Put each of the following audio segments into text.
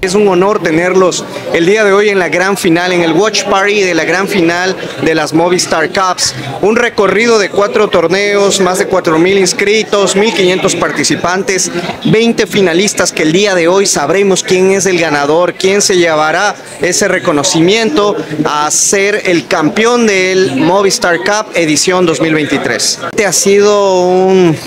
Es un honor tenerlos el día de hoy en la gran final, en el Watch Party de la gran final de las Movistar Cups. Un recorrido de 4 torneos, más de 4,000 inscritos, 1,500 participantes, 20 finalistas que el día de hoy sabremos quién es el ganador, quién se llevará ese reconocimiento a ser el campeón del Movistar Cup edición 2023. Este ha sido un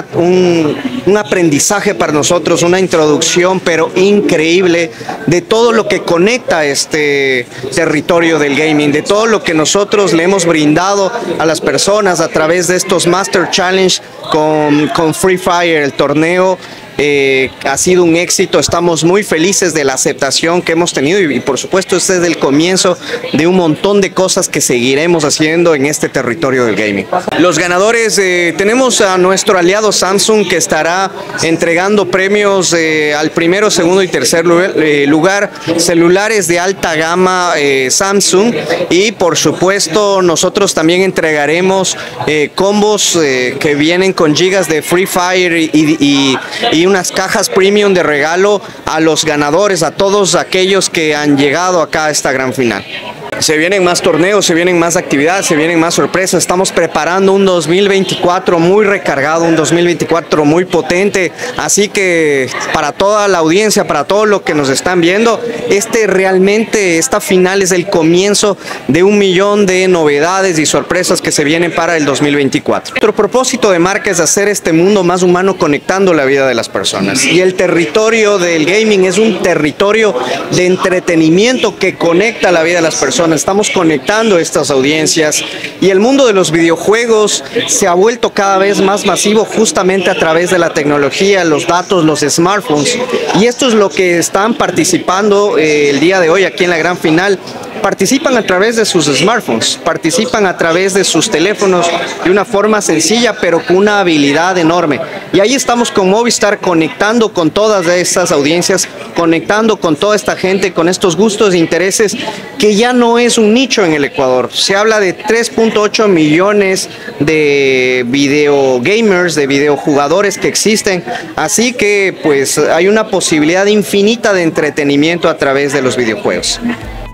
aprendizaje para nosotros, una introducción pero increíble de todo lo que conecta este territorio del gaming, de todo lo que nosotros le hemos brindado a las personas a través de estos Master Challenge con Free Fire, el torneo. Ha sido un éxito, estamos muy felices de la aceptación que hemos tenido y por supuesto este es el comienzo de un montón de cosas que seguiremos haciendo en este territorio del gaming. Los ganadores, tenemos a nuestro aliado Samsung que estará entregando premios al primero, segundo y tercer lugar, celulares de alta gama Samsung, y por supuesto nosotros también entregaremos combos que vienen con gigas de Free Fire y unas cajas premium de regalo a los ganadores, a todos aquellos que han llegado acá a esta gran final. Se vienen más torneos, se vienen más actividades, se vienen más sorpresas. Estamos preparando un 2024 muy recargado, un 2024 muy potente. Así que para toda la audiencia, para todos los que nos están viendo, esta final es el comienzo de 1 millón de novedades y sorpresas que se vienen para el 2024. Nuestro propósito de marca es hacer este mundo más humano conectando la vida de las personas. Y el territorio del gaming es un territorio de entretenimiento que conecta la vida de las personas. Estamos conectando estas audiencias y el mundo de los videojuegos se ha vuelto cada vez más masivo justamente a través de la tecnología, los datos, los smartphones, y esto es lo que están participando el día de hoy aquí en la gran final. Participan a través de sus smartphones, participan a través de sus teléfonos de una forma sencilla pero con una habilidad enorme. Y ahí estamos con Movistar conectando con todas estas audiencias, conectando con toda esta gente, con estos gustos e intereses que ya no es un nicho en el Ecuador. Se habla de 3.8 millones de videogamers, de videojugadores que existen, así que pues hay una posibilidad infinita de entretenimiento a través de los videojuegos.